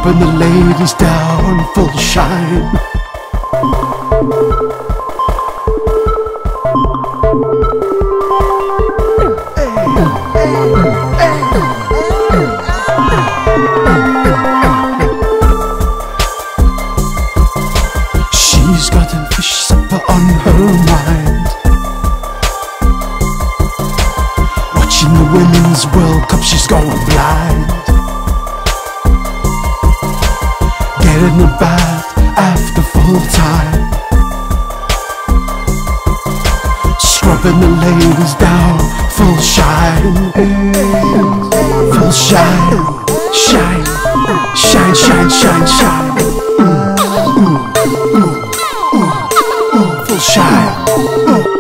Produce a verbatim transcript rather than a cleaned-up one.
Scrubbing the ladies down full shine. She's got a fish supper on her mind, watching the Women's World Cup, she's going blind. Getting a bath after full time, scrubbing the ladies down full shine. Full shine, shine, shine, shine, shine, shine. Mm, mm, mm, mm, mm, full shine. Mm.